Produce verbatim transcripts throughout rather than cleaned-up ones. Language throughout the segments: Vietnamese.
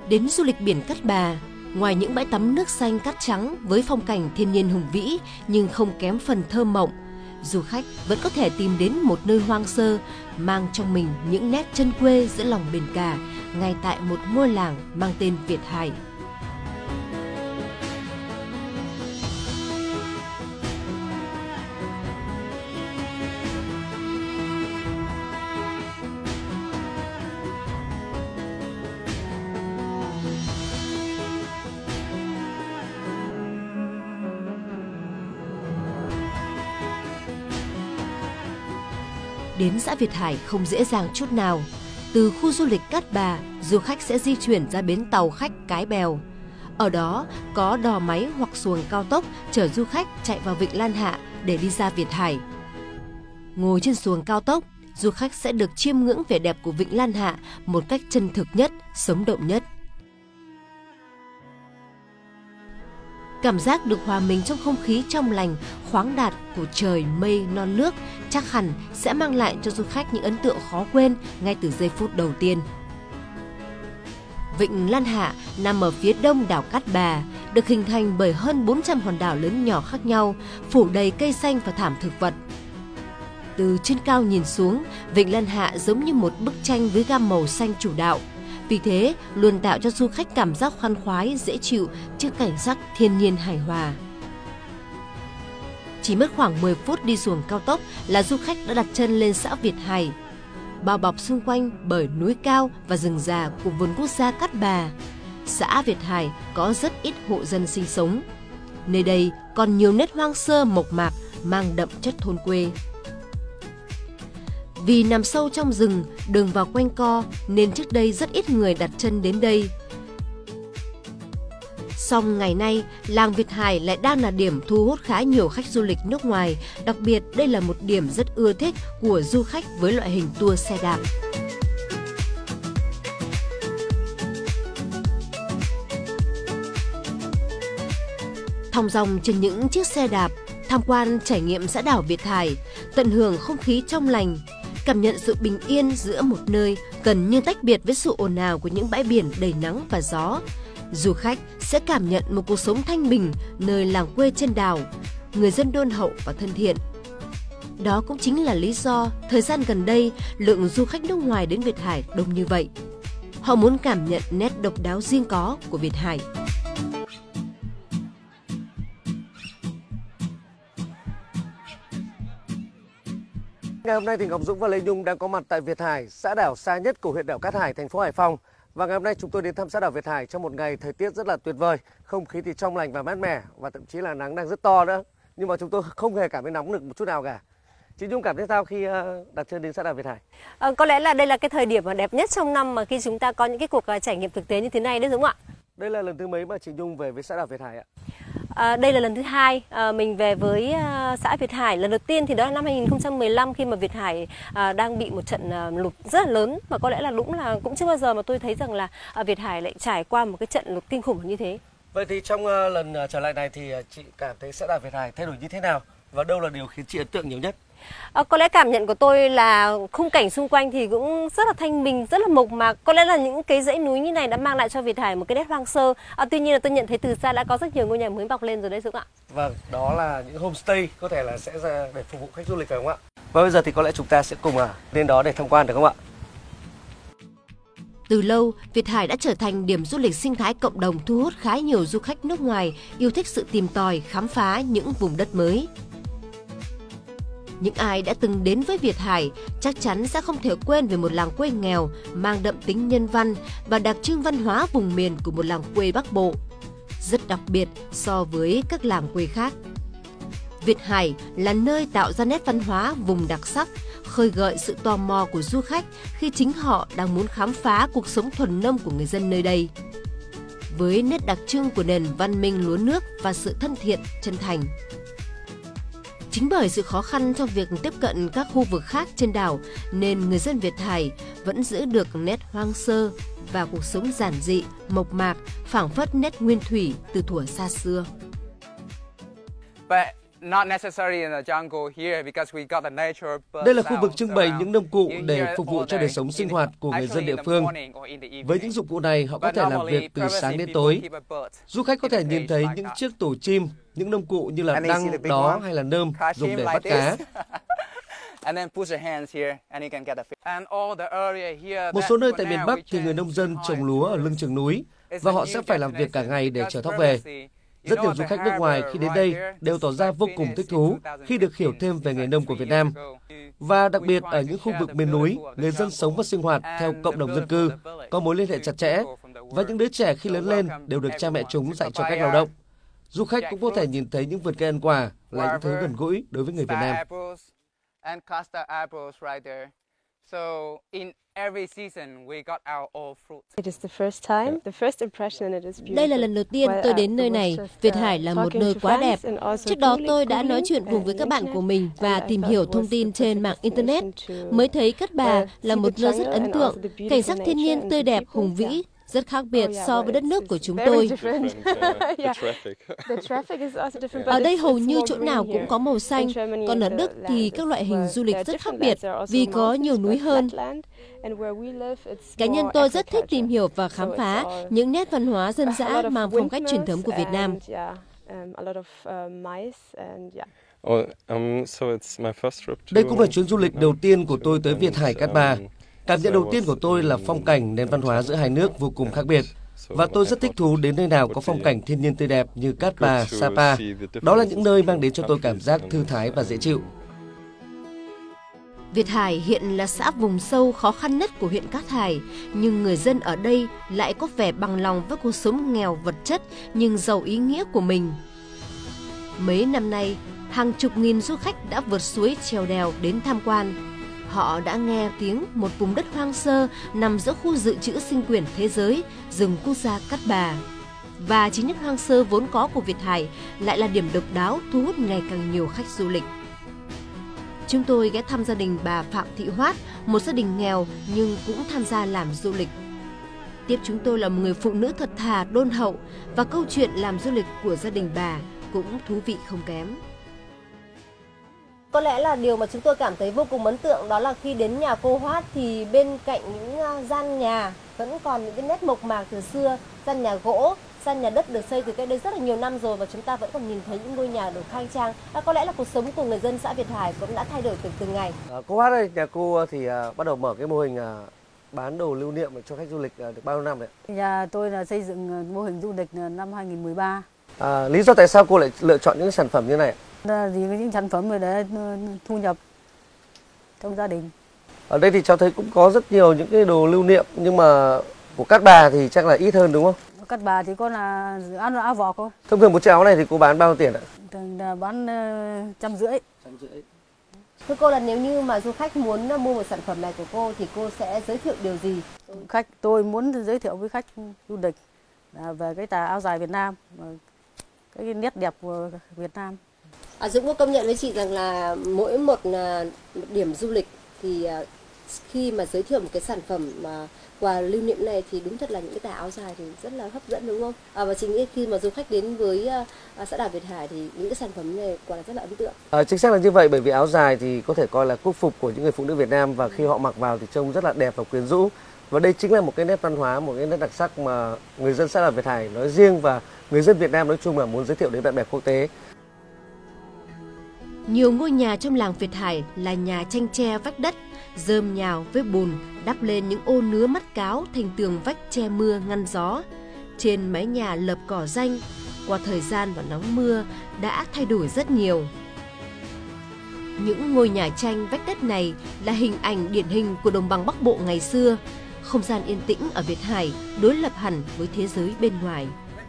Đến du lịch biển Cát Bà, ngoài những bãi tắm nước xanh cát trắng với phong cảnh thiên nhiên hùng vĩ nhưng không kém phần thơ mộng, du khách vẫn có thể tìm đến một nơi hoang sơ mang trong mình những nét chân quê giữa lòng biển cả, ngay tại một ngôi làng mang tên Việt Hải. Đến xã Việt Hải không dễ dàng chút nào. Từ khu du lịch Cát Bà, du khách sẽ di chuyển ra bến tàu khách Cái Bèo. Ở đó có đò máy hoặc xuồng cao tốc chở du khách chạy vào vịnh Lan Hạ để đi ra Việt Hải. Ngồi trên xuồng cao tốc, du khách sẽ được chiêm ngưỡng vẻ đẹp của vịnh Lan Hạ một cách chân thực nhất, sống động nhất. Cảm giác được hòa mình trong không khí trong lành, khoáng đạt của trời, mây, non nước chắc hẳn sẽ mang lại cho du khách những ấn tượng khó quên ngay từ giây phút đầu tiên. Vịnh Lan Hạ nằm ở phía đông đảo Cát Bà, được hình thành bởi hơn bốn trăm hòn đảo lớn nhỏ khác nhau, phủ đầy cây xanh và thảm thực vật. Từ trên cao nhìn xuống, vịnh Lan Hạ giống như một bức tranh với gam màu xanh chủ đạo. Vì thế, luôn tạo cho du khách cảm giác khoan khoái, dễ chịu trước cảnh sắc thiên nhiên hài hòa. Chỉ mất khoảng mười phút đi xuồng cao tốc là du khách đã đặt chân lên xã Việt Hải. Bao bọc xung quanh bởi núi cao và rừng già của vườn quốc gia Cát Bà, xã Việt Hải có rất ít hộ dân sinh sống. Nơi đây còn nhiều nét hoang sơ mộc mạc mang đậm chất thôn quê. Vì nằm sâu trong rừng, đường vào quanh co nên trước đây rất ít người đặt chân đến đây. Song ngày nay, làng Việt Hải lại đang là điểm thu hút khá nhiều khách du lịch nước ngoài, đặc biệt đây là một điểm rất ưa thích của du khách với loại hình tour xe đạp. Thong dong trên những chiếc xe đạp, tham quan trải nghiệm xã đảo Việt Hải, tận hưởng không khí trong lành, cảm nhận sự bình yên giữa một nơi gần như tách biệt với sự ồn ào của những bãi biển đầy nắng và gió. Du khách sẽ cảm nhận một cuộc sống thanh bình nơi làng quê trên đảo, người dân đôn hậu và thân thiện. Đó cũng chính là lý do thời gian gần đây lượng du khách nước ngoài đến Việt Hải đông như vậy. Họ muốn cảm nhận nét độc đáo riêng có của Việt Hải. Ngày hôm nay thì Ngọc Dũng và Lê Nhung đang có mặt tại Việt Hải, xã đảo xa nhất của huyện đảo Cát Hải, thành phố Hải Phòng. Và ngày hôm nay chúng tôi đến thăm xã đảo Việt Hải trong một ngày thời tiết rất là tuyệt vời, không khí thì trong lành và mát mẻ và thậm chí là nắng đang rất to nữa. Nhưng mà chúng tôi không hề cảm thấy nóng được một chút nào cả. Chị Nhung cảm thấy sao khi đặt chân đến xã đảo Việt Hải? À, có lẽ là đây là cái thời điểm mà đẹp nhất trong năm mà khi chúng ta có những cái cuộc trải nghiệm thực tế như thế này đấy, đúng không ạ? Đây là lần thứ mấy mà chị Nhung về với xã đảo Việt Hải ạ? À, đây là lần thứ hai à, mình về với à, xã Việt Hải. Lần đầu tiên thì đó là năm hai nghìn không trăm mười lăm khi mà Việt Hải à, đang bị một trận à, lụt rất là lớn, mà có lẽ là cũng là cũng chưa bao giờ mà tôi thấy rằng là à, Việt Hải lại trải qua một cái trận lụt kinh khủng như thế. Vậy thì trong uh, lần uh, trở lại này thì uh, chị cảm thấy xã đảo Việt Hải thay đổi như thế nào và đâu là điều khiến chị ấn tượng nhiều nhất? À, có lẽ cảm nhận của tôi là khung cảnh xung quanh thì cũng rất là thanh bình, rất là mộc mạc. Có lẽ là những cái dãy núi như này đã mang lại cho Việt Hải một cái nét hoang sơ. À, tuy nhiên là tôi nhận thấy từ xa đã có rất nhiều ngôi nhà mới mọc lên rồi đấy, Dũng ạ. Vâng, đó là những homestay có thể là sẽ ra để phục vụ khách du lịch phải không ạ? Và bây giờ thì có lẽ chúng ta sẽ cùng à, đến đó để tham quan được không ạ? Từ lâu, Việt Hải đã trở thành điểm du lịch sinh thái cộng đồng thu hút khá nhiều du khách nước ngoài yêu thích sự tìm tòi, khám phá những vùng đất mới. Những ai đã từng đến với Việt Hải chắc chắn sẽ không thể quên về một làng quê nghèo mang đậm tính nhân văn và đặc trưng văn hóa vùng miền của một làng quê Bắc Bộ, rất đặc biệt so với các làng quê khác. Việt Hải là nơi tạo ra nét văn hóa vùng đặc sắc, khơi gợi sự tò mò của du khách khi chính họ đang muốn khám phá cuộc sống thuần nông của người dân nơi đây. Với nét đặc trưng của nền văn minh lúa nước và sự thân thiện, chân thành. Chính bởi sự khó khăn trong việc tiếp cận các khu vực khác trên đảo nên người dân Việt Hải vẫn giữ được nét hoang sơ và cuộc sống giản dị, mộc mạc, phảng phất nét nguyên thủy từ thuở xa xưa. Vậy Đây là khu vực trưng bày những nông cụ để phục vụ cho đời sống sinh hoạt của người dân địa phương. Với những dụng cụ này, họ có thể làm việc từ sáng đến tối. Du khách có thể nhìn thấy những chiếc tổ chim, những nông cụ như là đăng, đó hay là nơm dùng để bắt cá. Một số nơi tại miền Bắc thì người nông dân trồng lúa ở lưng chừng núi và họ sẽ phải làm việc cả ngày để chở thóc về. Rất nhiều du khách nước ngoài khi đến đây đều tỏ ra vô cùng thích thú khi được hiểu thêm về nghề nông của Việt Nam. Và đặc biệt ở những khu vực miền núi, người dân sống và sinh hoạt theo cộng đồng dân cư, có mối liên hệ chặt chẽ, và những đứa trẻ khi lớn lên đều được cha mẹ chúng dạy cho cách lao động. Du khách cũng có thể nhìn thấy những vườn cây ăn quả là những thứ gần gũi đối với người Việt Nam. Đây là lần đầu tiên tôi đến nơi này. Việt Hải là một nơi quá đẹp. Trước đó tôi đã nói chuyện cùng với các bạn của mình và tìm hiểu thông tin trên mạng Internet. Mới thấy Cát Bà là một nơi rất ấn tượng, cảnh sắc thiên nhiên tươi đẹp, hùng vĩ, rất khác biệt so với đất nước của chúng tôi. Ở đây hầu như chỗ nào cũng có màu xanh, còn ở Đức thì các loại hình du lịch rất khác biệt vì có nhiều núi hơn. Cá nhân tôi rất thích tìm hiểu và khám phá những nét văn hóa dân dã mang phong cách truyền thống của Việt Nam. Đây cũng là chuyến du lịch đầu tiên của tôi tới Việt Hải Cát Bà. Cảm nhận đầu tiên của tôi là phong cảnh, nền văn hóa giữa hai nước vô cùng khác biệt. Và tôi rất thích thú đến nơi nào có phong cảnh thiên nhiên tươi đẹp như Cát Bà, Sapa. Đó là những nơi mang đến cho tôi cảm giác thư thái và dễ chịu. Việt Hải hiện là xã vùng sâu khó khăn nhất của huyện Cát Hải, nhưng người dân ở đây lại có vẻ bằng lòng với cuộc sống nghèo vật chất nhưng giàu ý nghĩa của mình. Mấy năm nay, hàng chục nghìn du khách đã vượt suối trèo đèo đến tham quan. Họ đã nghe tiếng một vùng đất hoang sơ nằm giữa khu dự trữ sinh quyển thế giới, rừng quốc gia Cát Bà. Và chính nét hoang sơ vốn có của Việt Hải lại là điểm độc đáo thu hút ngày càng nhiều khách du lịch. Chúng tôi ghé thăm gia đình bà Phạm Thị Hoát, một gia đình nghèo nhưng cũng tham gia làm du lịch. Tiếp chúng tôi là một người phụ nữ thật thà, đôn hậu, và câu chuyện làm du lịch của gia đình bà cũng thú vị không kém. Có lẽ là điều mà chúng tôi cảm thấy vô cùng ấn tượng đó là khi đến nhà cô Hoát thì bên cạnh những gian nhà vẫn còn những cái nét mộc mạc từ xưa, gian nhà gỗ, gian nhà đất được xây từ cách đây rất là nhiều năm rồi và chúng ta vẫn còn nhìn thấy những ngôi nhà được khang trang. À, có lẽ là cuộc sống của người dân xã Việt Hải cũng đã thay đổi từ từng ngày. À, cô Hoát ơi, nhà cô thì à, bắt đầu mở cái mô hình à, bán đồ lưu niệm cho khách du lịch à, được bao nhiêu năm đấy? Nhà tôi là xây dựng mô hình du lịch năm hai nghìn không trăm mười ba. À, lý do tại sao cô lại lựa chọn những sản phẩm như này? Là vì những sản phẩm để thu nhập trong gia đình. Ở đây thì cháu thấy cũng có rất nhiều những cái đồ lưu niệm, nhưng mà của Cát Bà thì chắc là ít hơn đúng không? Cát Bà thì có là áo áo vỏ thôi. Thông thường một chiếc áo này thì cô bán bao nhiêu tiền ạ? Thường là bán uh, trăm rưỡi. Thưa cô, là nếu như mà du khách muốn mua một sản phẩm này của cô thì cô sẽ giới thiệu điều gì? Khách tôi muốn giới thiệu với khách du lịch về cái tà áo dài Việt Nam, cái nét đẹp của Việt Nam. À, Dũng có công nhận với chị rằng là mỗi một, một điểm du lịch thì khi mà giới thiệu một cái sản phẩm mà quà lưu niệm này thì đúng thật là những cái tà áo dài thì rất là hấp dẫn đúng không? À, và chính khi mà du khách đến với à, xã đảo Việt Hải thì những cái sản phẩm này quả là rất là ấn tượng. À, chính xác là như vậy, bởi vì áo dài thì có thể coi là quốc phục của những người phụ nữ Việt Nam và khi họ mặc vào thì trông rất là đẹp và quyến rũ. Và đây chính là một cái nét văn hóa, một cái nét đặc sắc mà người dân xã đảo Việt Hải nói riêng và người dân Việt Nam nói chung là muốn giới thiệu đến bạn bè quốc tế. Nhiều ngôi nhà trong làng Việt Hải là nhà tranh tre vách đất, rơm nhào với bùn đắp lên những ô nứa mắt cáo thành tường vách che mưa ngăn gió. Trên mái nhà lợp cỏ ranh, qua thời gian và nắng mưa đã thay đổi rất nhiều. Những ngôi nhà tranh vách đất này là hình ảnh điển hình của đồng bằng Bắc Bộ ngày xưa, không gian yên tĩnh ở Việt Hải đối lập hẳn với thế giới bên ngoài.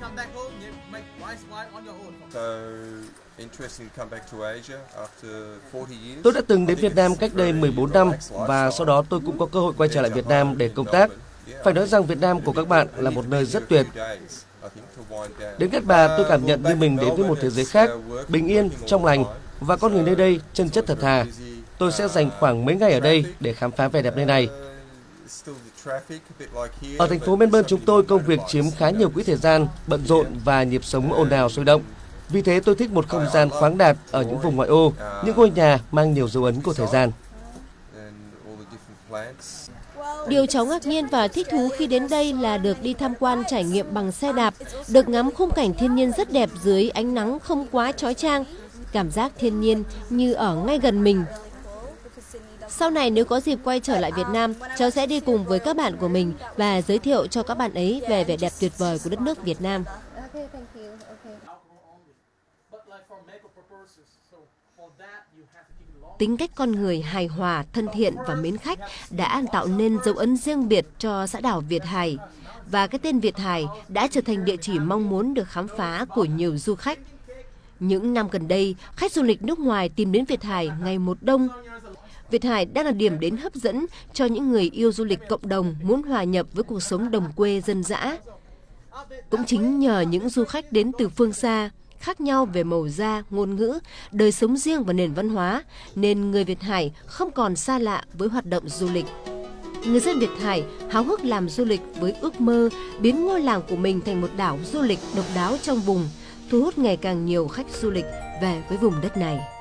Tôi đã từng đến Việt Nam cách đây mười bốn năm và sau đó tôi cũng có cơ hội quay trở lại Việt Nam để công tác. Phải nói rằng Việt Nam của các bạn là một nơi rất tuyệt. Đến Cát Bà tôi cảm nhận như mình đến với một thế giới khác, bình yên, trong lành và con người nơi đây chân chất thật thà. Tôi sẽ dành khoảng mấy ngày ở đây để khám phá vẻ đẹp nơi này. Ở thành phố Melbourne chúng tôi công việc chiếm khá nhiều quỹ thời gian, bận rộn và nhịp sống ồn ào sôi động. Vì thế tôi thích một không gian khoáng đạt ở những vùng ngoại ô, những ngôi nhà mang nhiều dấu ấn của thời gian. Điều cháu ngạc nhiên và thích thú khi đến đây là được đi tham quan trải nghiệm bằng xe đạp, được ngắm khung cảnh thiên nhiên rất đẹp dưới ánh nắng không quá chói chang, cảm giác thiên nhiên như ở ngay gần mình. Sau này nếu có dịp quay trở lại Việt Nam, cháu sẽ đi cùng với các bạn của mình và giới thiệu cho các bạn ấy về vẻ đẹp tuyệt vời của đất nước Việt Nam. Tính cách con người hài hòa, thân thiện và mến khách đã tạo nên dấu ấn riêng biệt cho xã đảo Việt Hải. Và cái tên Việt Hải đã trở thành địa chỉ mong muốn được khám phá của nhiều du khách. Những năm gần đây, khách du lịch nước ngoài tìm đến Việt Hải ngày một đông. Việt Hải đang là điểm đến hấp dẫn cho những người yêu du lịch cộng đồng muốn hòa nhập với cuộc sống đồng quê dân dã. Cũng chính nhờ những du khách đến từ phương xa, khác nhau về màu da, ngôn ngữ, đời sống riêng và nền văn hóa, nên người Việt Hải không còn xa lạ với hoạt động du lịch. Người dân Việt Hải háo hức làm du lịch với ước mơ biến ngôi làng của mình thành một đảo du lịch độc đáo trong vùng, thu hút ngày càng nhiều khách du lịch về với vùng đất này.